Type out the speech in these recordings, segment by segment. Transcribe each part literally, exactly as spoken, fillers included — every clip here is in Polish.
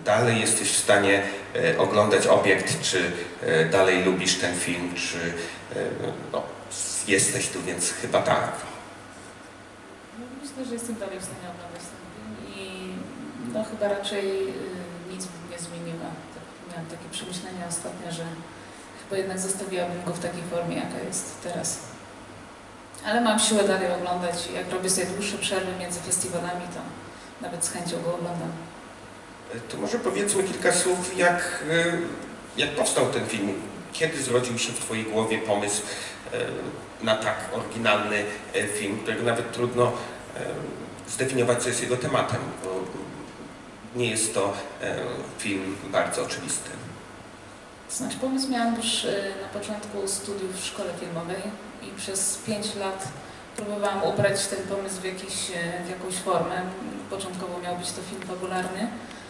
dalej jesteś w stanie oglądać obiekt, czy dalej lubisz ten film, czy no, jesteś tu, więc chyba tak. No, myślę, że jestem dalej w stanie oglądać ten film i no chyba raczej nic nie zmieniła. Miałam takie przemyślenia ostatnio, że chyba jednak zostawiłabym go w takiej formie, jaka jest teraz. Ale mam siłę dalej oglądać. Jak robię sobie dłuższe przerwy między festiwalami, to nawet z chęcią go oglądam. To może powiedzmy kilka słów, jak, jak powstał ten film. Kiedy zrodził się w Twojej głowie pomysł na tak oryginalny film, którego nawet trudno zdefiniować, co jest jego tematem, bo nie jest to film bardzo oczywisty. Znaczy, pomysł miałam już na początku studiów w szkole filmowej i przez pięć lat próbowałam ubrać ten pomysł w, jakiś, w jakąś formę. Początkowo miał być to film fabularny.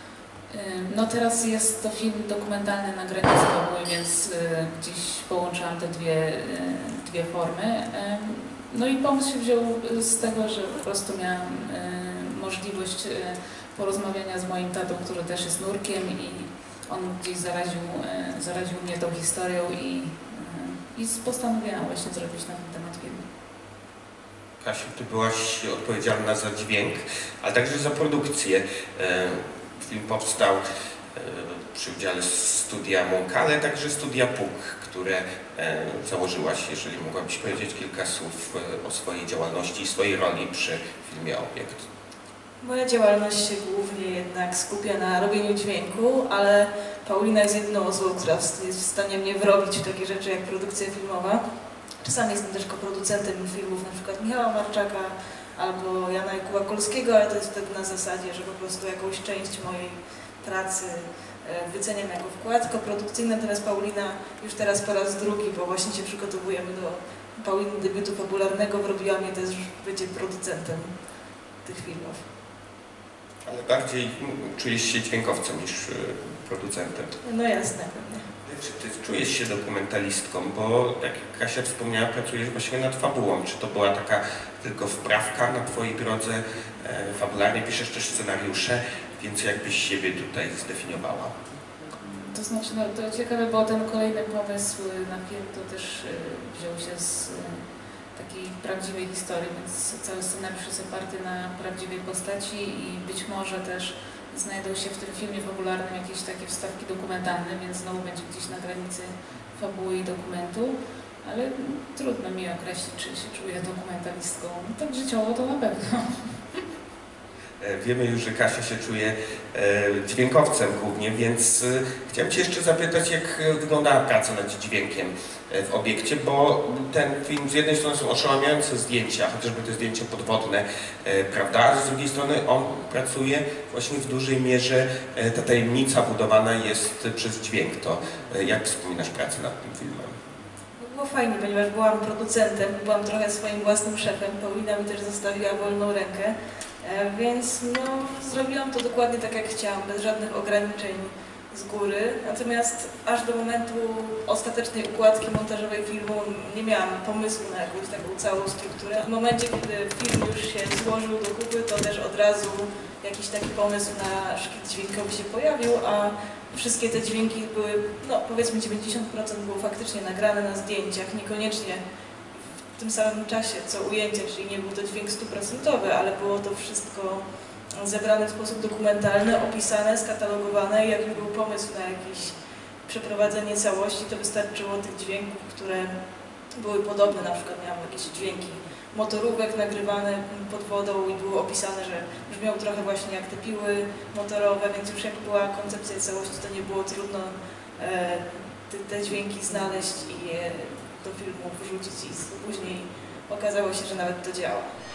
No teraz jest to film dokumentalny na granicy fabuły, więc gdzieś połączyłam te dwie, dwie formy. No i pomysł się wziął z tego, że po prostu miałam możliwość porozmawiania z moim tatą, który też jest nurkiem i on gdzieś zaraził, zaraził mnie tą historią i, i postanowiłam właśnie zrobić na ten temat film. Kasiu, Ty byłaś odpowiedzialna za dźwięk, ale także za produkcję. Film powstał przy udziale studia Munka, ale także studia P U K, które założyłaś. Jeżeli mogłabyś powiedzieć kilka słów o swojej działalności i swojej roli przy filmie Obiekt. Moja działalność się głównie jednak skupia na robieniu dźwięku, ale Paulina jest jedyną osobą, która jest w stanie mnie wrobić w takie rzeczy jak produkcja filmowa. Czasami jestem też koproducentem filmów, na przykład Michała Marczaka albo Jana Jakuba Kolskiego, ale to jest wtedy na zasadzie, że po prostu jakąś część mojej pracy wyceniam jako wkład koprodukcyjny, natomiast Paulina już teraz po raz drugi, bo właśnie się przygotowujemy do Pauliny debiutu fabularnego, wrobiła mnie też bycie producentem tych filmów. Ale bardziej czujesz się dźwiękowcem niż producentem. No jasne, pewnie. Czy Ty czujesz się dokumentalistką, bo jak Kasia wspomniała, pracujesz właśnie nad fabułą. Czy to była taka tylko wprawka na Twojej drodze e, fabularnej? Piszesz też scenariusze, więc jakbyś siebie tutaj zdefiniowała? To znaczy, no to ciekawe, bo ten kolejny pomysł na film to też y, wziął się z y, takiej prawdziwej historii, więc cały scenariusz jest oparty na prawdziwej postaci i być może też znajdą się w tym filmie fabularnym jakieś takie wstawki dokumentalne, więc znowu będzie gdzieś na granicy fabuły i dokumentu, ale trudno mi określić, czy się czuję dokumentalistką. Tak życiowo to na pewno. Wiemy już, że Kasia się czuje dźwiękowcem głównie, więc chciałem Cię jeszcze zapytać, jak wyglądała praca nad dźwiękiem w Obiekcie, bo ten film z jednej strony są oszałamiające zdjęcia, chociażby te zdjęcia podwodne, prawda, a z drugiej strony on pracuje właśnie w dużej mierze, ta tajemnica budowana jest przez dźwięk. To jak wspominasz pracę nad tym filmem? Było fajnie, ponieważ byłam producentem, byłam trochę swoim własnym szefem, Paulina mi też zostawiła wolną rękę, więc no, zrobiłam to dokładnie tak, jak chciałam, bez żadnych ograniczeń z góry. Natomiast aż do momentu ostatecznej układki montażowej filmu nie miałam pomysłu na jakąś taką całą strukturę. W momencie, kiedy film już się złożył do kupy, to też od razu jakiś taki pomysł na szkic dźwiękowy się pojawił, a wszystkie te dźwięki były, no powiedzmy dziewięćdziesiąt procent było faktycznie nagrane na zdjęciach, niekoniecznie w tym samym czasie co ujęcia, czyli nie był to dźwięk stuprocentowy, ale było to wszystko zebrane w sposób dokumentalny, opisane, skatalogowane i jak już był pomysł na jakieś przeprowadzenie całości, to wystarczyło tych dźwięków, które były podobne, na przykład miałam jakieś dźwięki motorówek nagrywane pod wodą i było opisane, że brzmią trochę właśnie jak te piły motorowe, więc już jak była koncepcja całości, to nie było trudno e, te, te dźwięki znaleźć i je do filmu wrzucić i później okazało się, że nawet to działa.